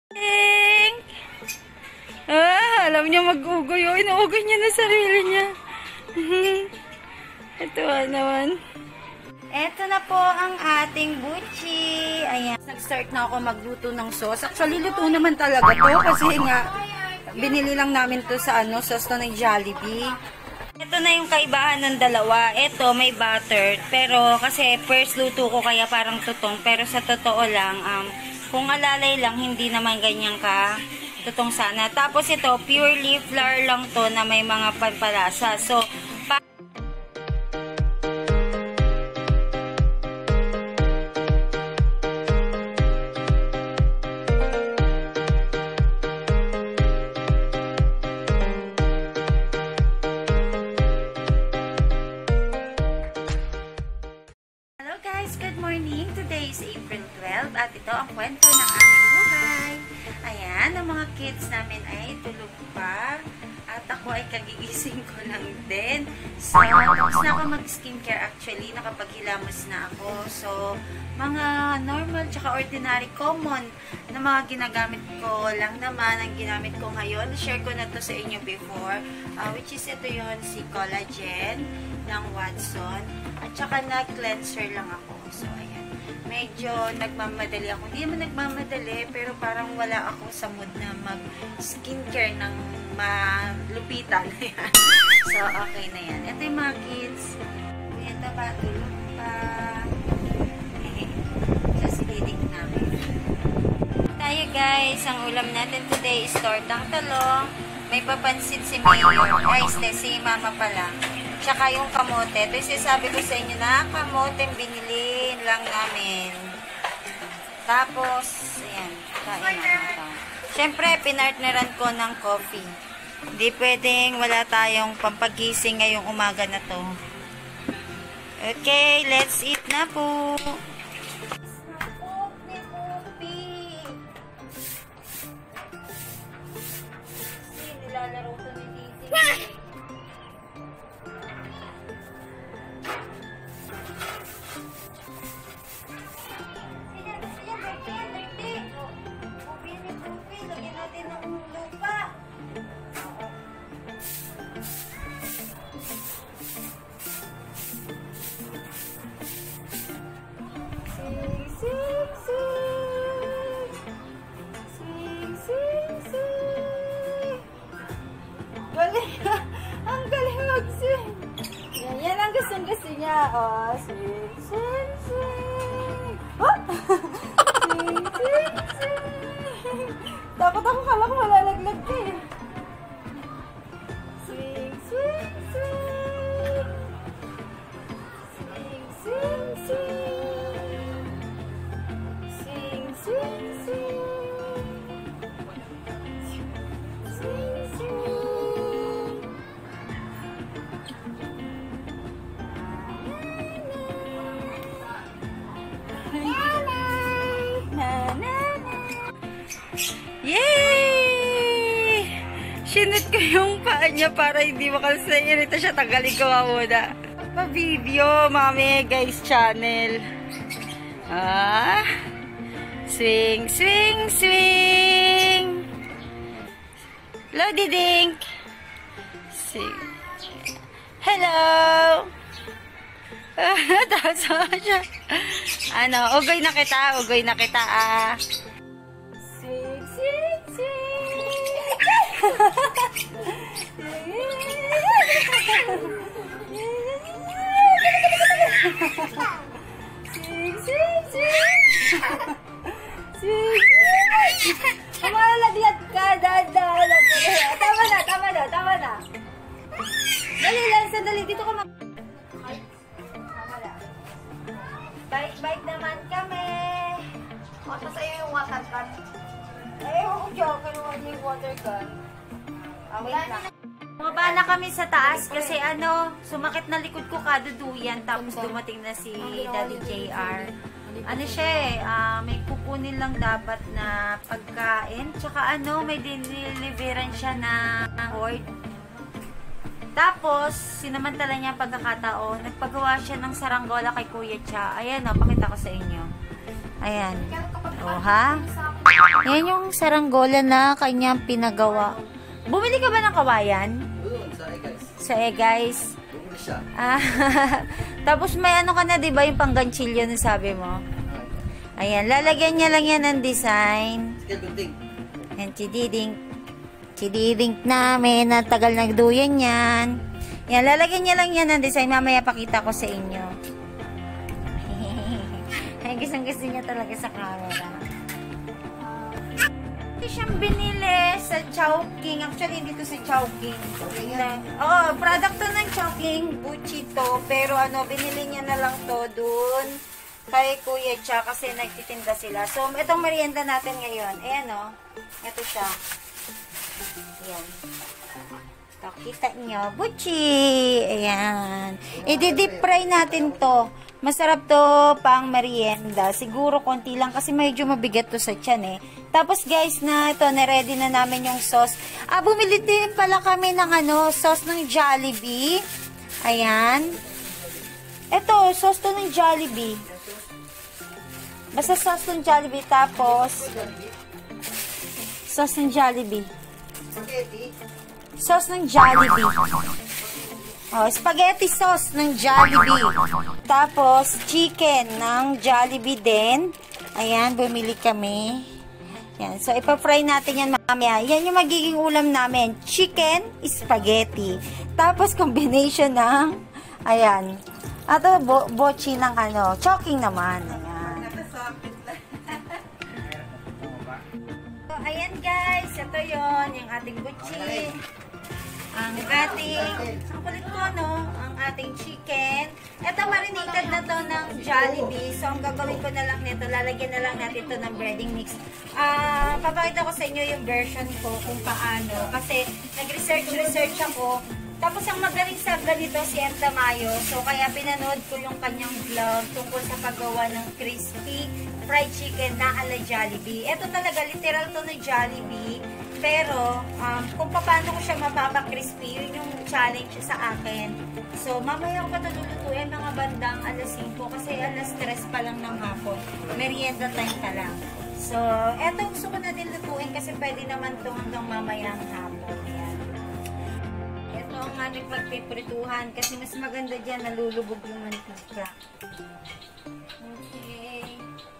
Pink! Alam niya mag-ugoy. Inuugoy niya na sarili niya. Ito naman. Ito na po ang ating buchi. Ayan. Nag-start na ako magluto ng sauce. Actually, luto naman talaga to kasi nga binili lang namin to sa sauce to ng Jollibee. Ito na yung kaibahan ng dalawa. Ito may butter. Pero kasi first luto ko kaya parang tutong. Pero sa totoo lang, kung alalay lang, hindi naman ganyan ka tutong sana. Tapos ito, purely flour lang to na may mga pampalasa. So, good morning! Today is April 12 at ito ang kwento ng aming buhay. Ayan, ang mga kids namin ay tulog pa at ako ay kagigising ko lang din. So, tapos na ako mag-skincare actually. Nakapaghilamos na ako. So, mga normal tsaka ordinary common na mga ginagamit ko lang naman ang ginamit ko ngayon. Share ko na to sa inyo before. Which is ito yun, si Collagen ng Watson. At saka na-cleanser lang ako. So, ayan. Medyo nagmamadali ako. Hindi naman nagmamadali, pero parang wala ako sa mood na mag-skincare ng malupitan. So, okay na yan. Ito yung mga kids. Ito pa, tulog pa. Kasi lidik namin. Tayo guys, ang ulam natin today is tortang talong. May papansit si Mayor. Ay, si Mama pala. Tsaka yung kamote. Ito yung sinasabi ko sa inyo na kamote binili lang namin. Tapos, ayan. Kain natin ito. Siyempre, pinartneran ko ng coffee. Hindi pwedeng wala tayong pampagising ngayong umaga na to. Okay, let's eat na po. Nilalaro to ni Titi. Ang galing mag-swing. Yan ang gusto niya. Oh, swing, swing, swing. Oh! Swing, swing, swing. Takot ako, kala ko malalaglag ka eh. Swing, swing, swing. Swing, swing, swing. Swing, swing, swing. Yay! Sinut ko yung paa niya para hindi makasairita siya. Tagalin ko muna. Pa-video, Mami Guys Channel. Swing, swing, swing. Lodi Dink. Hello. Tapos siya. Ugoy na kita, ugoy na kita Swing, swing, swing. Swing, swing, swing. Swing, swing. Malalaglag ka, dahan-dahan. Tama na. Dali lang, sandali. Dito ka Bike naman kami. Mata sa'yo yung water gun. Huwag joke. Kinuha niyo yung water gun. Wait lang. Bumaba na kami sa taas kasi sumakit na likod ko kaduduyan. Tapos dumating na si Daddy JR. May kukunin lang dapat na pagkain. Tsaka may diniliveran siya na board. Tapos, sinamantala niya ang pagkakataon, nagpagawa siya ng saranggola kay Kuya Cha. Ayan pakita ko sa inyo. Ayan. Ha? Yan yung saranggola na kanyang pinagawa. Bumili ka ba ng kawayan? Sa guys. Bumili siya. Tapos may ano ka na, di ba, yung pangganchilyo na sabi mo? Ayan, lalagyan niya lang yan ng design. Yan, chididing namin. Ang tagal nagduyan yan. Yan, lalagyan niya lang yan ng design. Mamaya pakita ko sa inyo. Ay, gusto niya talaga sa camera. Ito siyang binili sa Chowking. Actually, dito sa Chowking. Oh, product to ng Chowking. Gucci to. Pero ano, binili niya na lang to dun kay Kuya Cha kasi nagtitinda sila. So, itong merienda natin ngayon. Ayan o. Ito siya. Ayan. So, kita nyo. Gucci. Ayan. I-deep fry natin to. Masarap to pang merienda. Siguro konti lang kasi medyo mabigat to sa tiyan eh. Tapos guys na ito, na-ready na namin yung sauce. Bumili din pala kami ng sauce ng Jollibee. Ayan. Ito, sauce to ng Jollibee. Basta sauce ng Jollibee. Tapos, sauce ng Jollibee. Sauce ng Jollibee. Oh, spaghetti sauce ng Jollibee. Tapos, chicken ng Jollibee din. Ayan, bumili kami. Yan. So, ipafry natin yan mamaya. Yan yung magiging ulam namin. Chicken, spaghetti. Tapos, combination ng, ayan. Ato, bochi ng choking naman. Ayan. So, ayan guys. Ito yon yung ating bochi. Ang kulit ko, ang ating chicken. Ito, marinated na to ng Jollibee. So, ang gagawin ko na lang nito, lalagyan na lang natin to ng breading mix. Papakita ko sa inyo yung version ko kung paano. Kasi, nag-research ako. Tapos, ang magaling sa ganito si Enta Mayo. So, kaya pinanood ko yung kanyang vlog tungkol sa paggawa ng crispy fried chicken na ala Jollibee. Ito talaga, literal to na Jollibee. Pero, kung paano ko siya mapapa-crispy, yun yung challenge sa akin. So, mamaya ko pa ito lulutuin mga bandang alas 5 kasi alas 3 pa lang ng hapon. Merienda time pa lang. So, eto gusto ko na din lutuin kasi pwede naman ito hanggang mamayang hapon. Ayan. Ito ang aming pagpiprituhan kasi mas maganda dyan, nalulubog yung mantika. Okay.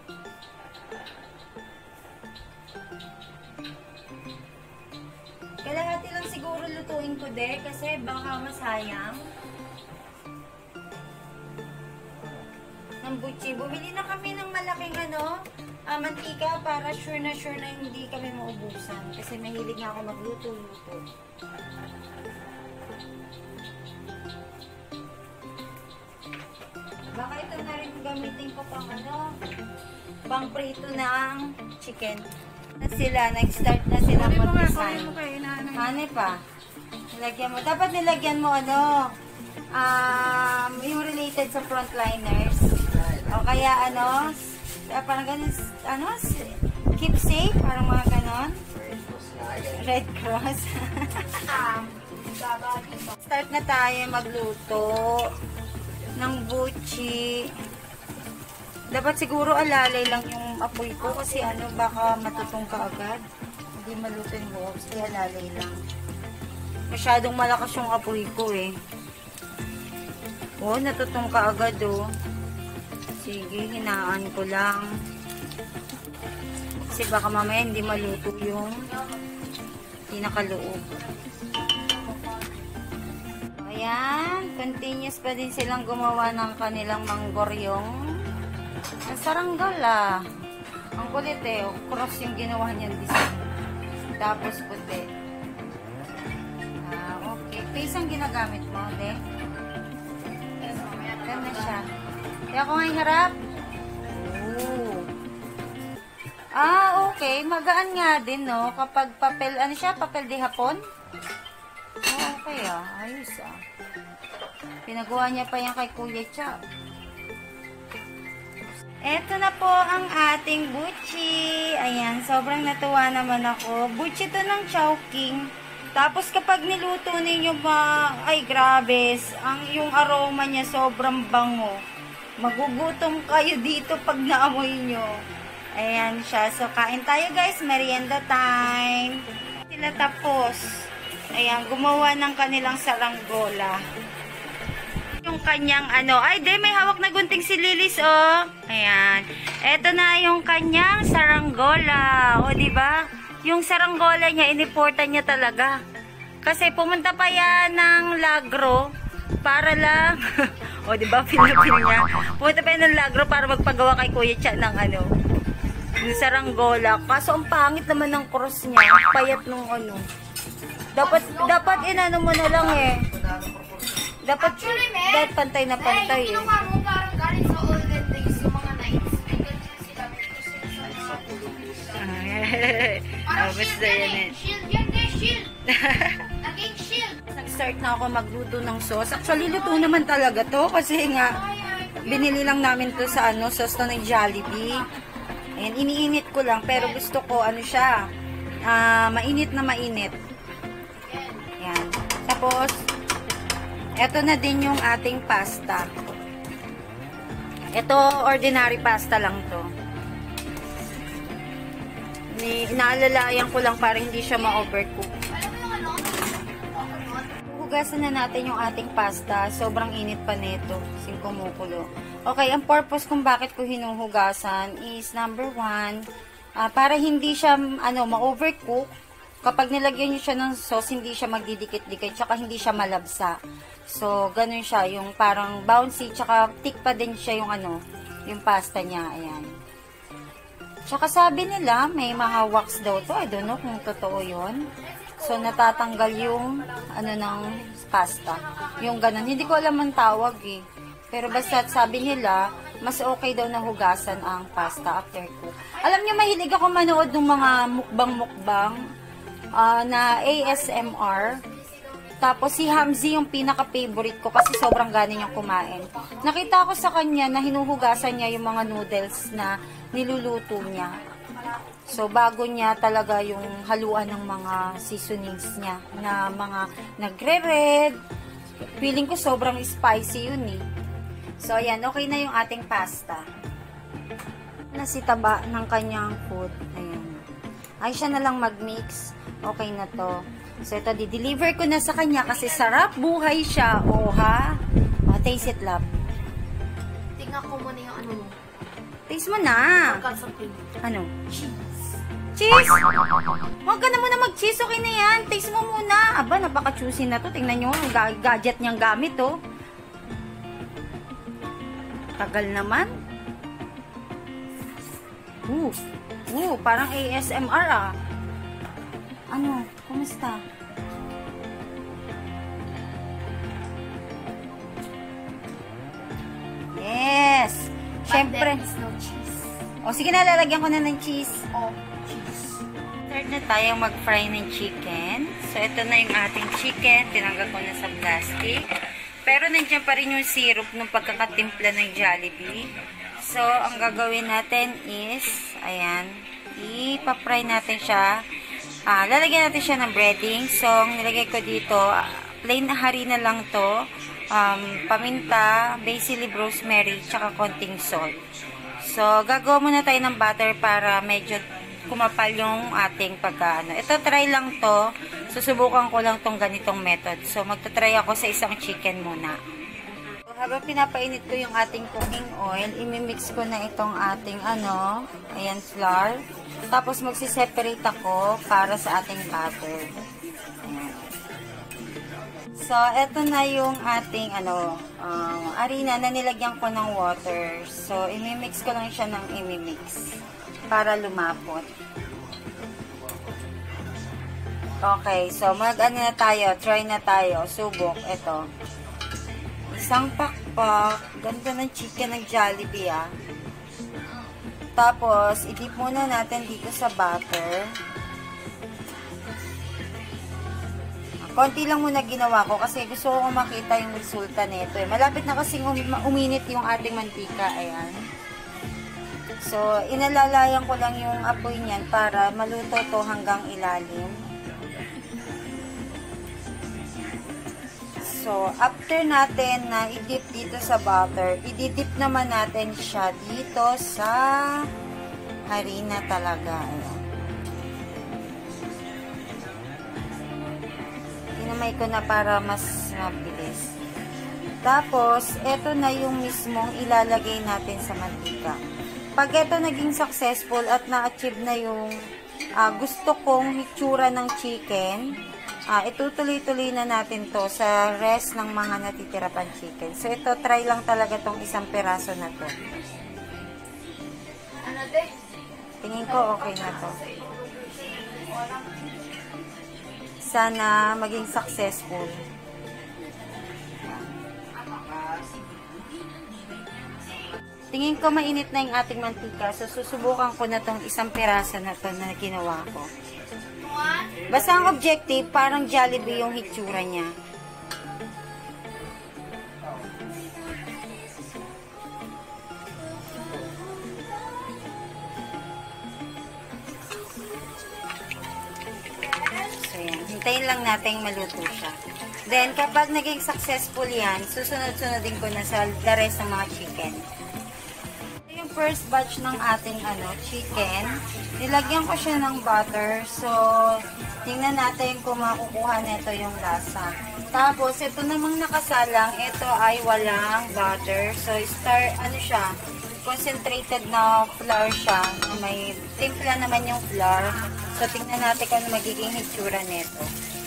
Kalahati lang siguro lutuin ko din kasi baka masayang. Ng butchi. Bumili na kami ng malaking mantika para sure na hindi kami maubusan. Kasi mahilig nga ako magluto-luto. Baka ito na rin gamitin ko pang prito ng chicken. Nag-start na sila mag-design. Ano pa? Nilagyan mo. Dapat nilagyan mo yung related sa frontliners. O kaya parang ganun, keep safe, parang mga ganon. Red Cross. Start na tayo magluto ng butchi. Dapat siguro alalay lang yung apoy ko kasi baka matutong ka agad. Hindi maluto yung buhok. Kaya alalay lang. Masyadong malakas yung apoy ko eh. Oh, natutong ka agad oh. Sige, hinaan ko lang. Kasi baka mamaya hindi maluto yung pinakaloob. Ayan, continuous pa din silang gumawa ng kanilang manggoryong. Saranggola. Ang kulit eh. Cross yung ginawa niyan design. Tapos puti. Okay. Face ang ginagamit mo, de? Ayan na siya. Kaya ako nga harap. Okay. Magaan nga din, no? Kapag papel, papel de hapon? Okay, ayos, Pinagawa niya pa yan kay Kuya Cha. Eto na po ang ating butchi. Ayan, sobrang natuwa naman ako. Butchi to ng Chowking. Tapos kapag niluto ninyo ay grabe, yung aroma niya sobrang bango. Magugutom kayo dito pag naamoy nyo. Ayan siya. So, kain tayo guys. Merienda time. Sila tapos. Ayan, gumawa ng kanilang saranggola. Yung kanyang ay may hawak na gunting si Lilis, oh. Ayan. Eto na yung kanyang saranggola. O, diba? Yung saranggola niya, iniportan niya talaga. Kasi pumunta pa yan ng Lagro para lang, o diba, pinapin niya. Pumunta pa yan ng Lagro para magpagawa kay Kuya Cha ng yung saranggola. Kaso ang pangit naman ng cross niya. Payat nung Dapat inano mo na lang eh. Dapat pantay na pantay eh. Ginawa mo parang galing sa olden days yung mga nights. May ganyan sila. May parang shield yan eh. Shield yan eh. Shield. Naging shield. Nag-start na ako magluto ng sauce. Actually, luto naman talaga to. Kasi nga, binili lang namin to sa sauce to ng Jollibee. Ayan, iniinit ko lang. Pero gusto ko, siya, mainit na mainit. Ayan. Tapos, eto na din yung ating pasta. Ito, ordinary pasta lang to. Inaalalayan ko lang para hindi siya ma-overcook. Hugasan na natin yung ating pasta. Sobrang init pa nito. Kasi kumukulo. Okay, ang purpose kung bakit ko hinuhugasan is number 1, para hindi siya ma-overcook. Kapag nilagyan niyo siya ng sauce, hindi siya magdidikit-dikit, tsaka hindi siya malabsa. So, ganun siya, yung parang bouncy, tsaka thick pa din siya yung yung pasta niya, ayan. Tsaka sabi nila, may mga wax daw to, I don't know kung totoo yun. So, natatanggal yung, ng pasta. Yung ganun, hindi ko alam ang tawag eh. Pero basta sabi nila, mas okay daw na hugasan ang pasta after cook. Alam niyo, mahilig ako manood ng mga mukbang-mukbang, na ASMR. Tapos si Hamzi yung pinaka-favorite ko kasi sobrang galing niyang kumain. Nakita ko sa kanya na hinuhugasan niya yung mga noodles na niluluto niya. So bago niya talaga yung haluan ng mga seasonings niya na mga nagre-red. Feeling ko sobrang spicy yun eh. So ayan, okay na yung ating pasta. Nasitaba ng kanyang food. Ayan. Ay siya na lang mag-mix. Okay na to. So, ito, di-deliver ko na sa kanya kasi sarap buhay siya. O, ha? O, taste it, love. Tingnan ko muna yung Taste mo na. Something. Ano? Cheese. Cheese? Huwag ka na muna mag-cheese. Okay na yan. Taste mo muna. Aba, napaka-choosy na to. Tingnan nyo, ang gadget niyang gamit, oh. Tagal naman. Parang ASMR, ah. Kumusta? Yes! Siyempre. No cheese. O, sige na, lalagyan ko na ng cheese. Oh, cheese. Start na tayong mag-fry ng chicken. So, ito na yung ating chicken. Tinanggal ko na sa plastic. Pero, nandiyan pa rin yung syrup ng pagkakatimpla ng Jollibee. So, ang gagawin natin is, ayan, ipa-fry natin siya. Lalagyan natin siya ng breading. So, ang nilagay ko dito, plain na harina lang to. Paminta, basil leaf, rosemary, tsaka konting salt. So, gagawa muna tayo ng butter para medyo kumapal yung ating pagkaano. Ito, try lang to. Susubukan ko lang tong ganitong method. So, magta-try ako sa isang chicken muna. So, habang pinapainit ko yung ating cooking oil, imimix ko na itong ating ayan, flour. Tapos, magsiseparate ako para sa ating butter. Ayan. So, eto na yung ating, harina na nilagyan ko ng water. So, imimix ko lang siya ng imimix para lumapot. Okay, so, na tayo, try na tayo, subok, eto. Isang pakpak, ganda ng chicken ng Jollibee, ah. Tapos, i-dip muna natin dito sa butter. Konti lang muna ginawa ko kasi gusto ko makita yung resulta nito. Malapit na kasing uminit yung ating mantika. Ayan. So, inalalayan ko lang yung apoy niyan para maluto to hanggang ilalim. So, after natin na i-dip dito sa butter, i-dip naman natin siya dito sa Harina talaga. Ayan. Tinamay ko na para mas mabilis. Tapos, ito na yung mismong ilalagay natin sa mantika. Pag ito naging successful at na-achieve na yung gusto kong hitsura ng chicken, itutuloy-tuloy na natin to sa rest ng mga natitira pang chicken. So, ito, try lang talaga tong isang peraso na to. Tingin ko okay na to. Sana maging successful. Tingin ko mainit na yung ating mantika. So, susubukan ko na tong isang peraso na to na ginawa ko. Basta ang objective, parang Jollibee yung hitsura niya. So, yan. Hintayin lang natin maluto siya. Then, kapag naging successful yan, susunod-sunodin ko na sa the rest ng mga chicken. Yung first batch ng ating chicken, nilagyan ko siya ng butter. So, tingnan natin kung makukuha nito yung lasa. Tapos, ito namang nakasalang, ito ay walang butter. So, siya, concentrated na flour siya. Na may timpla naman yung flour. So, tingnan natin kung ano magiging hitsura nito.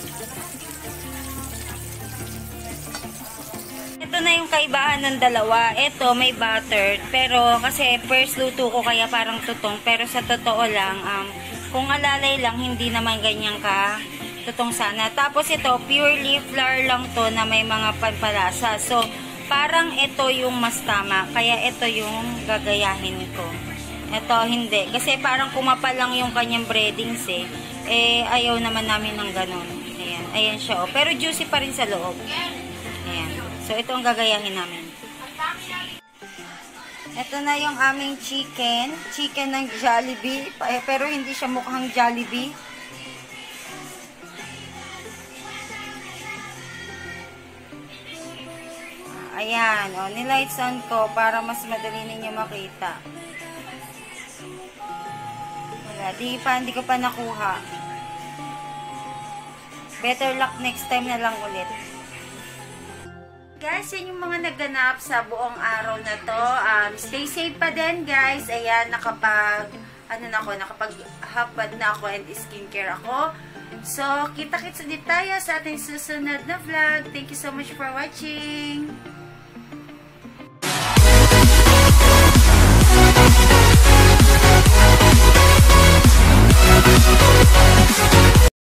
Ito na yung kaibahan ng dalawa. Ito, may butter. Pero, kasi first luto ko kaya parang tutong. Pero sa totoo lang, kung alalay lang, hindi naman ganyan ka tutong sana. Tapos ito, purely flour lang to na may mga pampalasa. So, parang ito yung mas tama. Kaya ito yung gagayahin ko. Ito, hindi. Kasi parang kumapal lang yung kanyang breadings eh. Ayaw naman namin ng ganun. Ayan. Ayan siya. Oh. Pero juicy pa rin sa loob. Ayan. So, ito ang gagayahin namin. Ito na yung aming chicken. Chicken ng Jollibee. Pero hindi siya mukhang Jollibee. Ayan. O, nilights on ko para mas madali ninyo makita. Wala. Hindi ko pa nakuha. Better luck next time na lang ulit. Guys, yan yung mga naganap sa buong araw na to. Stay safe pa din, guys. Ayan, nakapag-hapad na ako and skincare ako. So, kita-kits ulit tayo sa ating susunod na vlog. Thank you so much for watching.